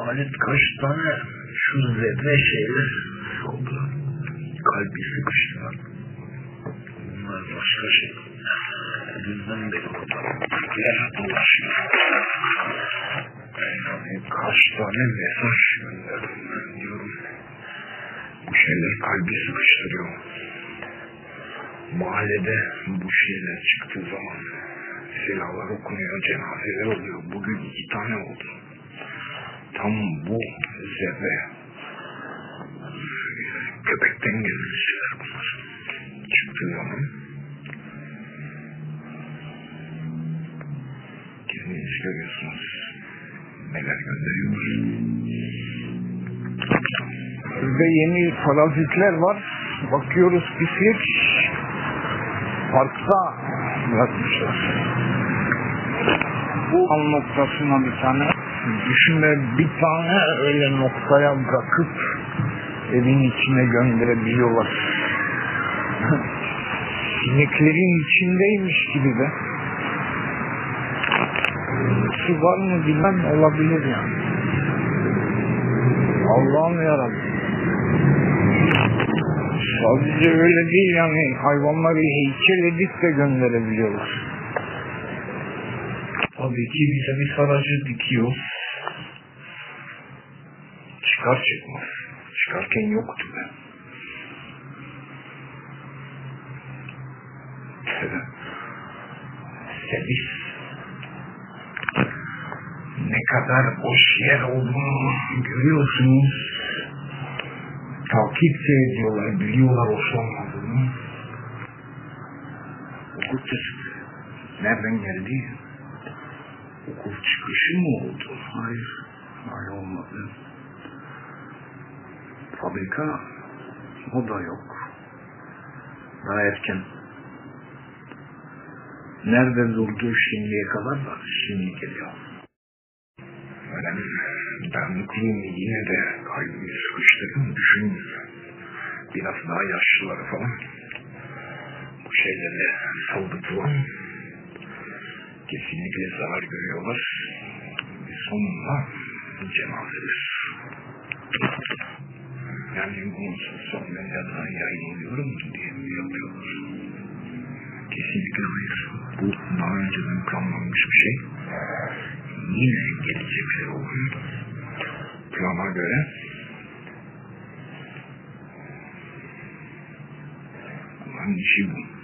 Halit kaç tane şu zerre şeyler oldu. Kalbi sıkıştılar. Bunlar başka şey. Dünden beri fotoğraflar dolaşıyor. Yani kaç tane mesaj gönderdim ben diyorum. Bu şeyler kalbi sıkıştırıyor. Mahallede bu şeyler çıktığı zaman silahlar okunuyor, cenazeler oluyor. Bugün 2 tane oldu. Tam bu zerre köpekten gelmiş şeyler bunlar. Çıktığı zaman kendiniz görüyorsunuz neler gönderiyorlar. Bizde yeni parazitler var. Bakıyoruz pislik. Parkta bırakmışlar. Bu al noktasına bir tane. Düşünme, bir tane öyle noktaya bırakıp evin içine gönderebiliyorlar. Sineklerin içindeymiş gibi de. Su var mı bilmem, olabilir yani. Allah'ım yarabbim. Sadece öyle değil yani, hayvanları heykel edip de gönderebiliyorlar. Tabii ki bize bir saracı dikiyor. Çıkar çıkmaz. Çıkarken yoktu be. Servis. Ne kadar boş yer olduğunu görüyorsunuz. Takip ediyorlar, biliyorlar hoş olmadığını. Okul çıktı. Nereden geldi? Okul çıkışı mı oldu? Hayır. Hayır olmadı. Fabrika o da yok. Daha erken. Nerede durdu şimdiye kadar da şimdi geliyor. Ben mutluyum, yine de kalbimi sıkıştırdım, düşünün. Biraz daha yaşlıları falan bu şeylerle saldıklar. Kesinlikle zarar görüyorlar. Sonunda cenazeler. Yani bunu sosyal medyadan yayınlıyorum diye mi yapıyorlar? Kesinlikle hayır. Bu daha önceden planlanmış bir şey. Yine gelecekleri olan plana göre Allah'ın işi bu.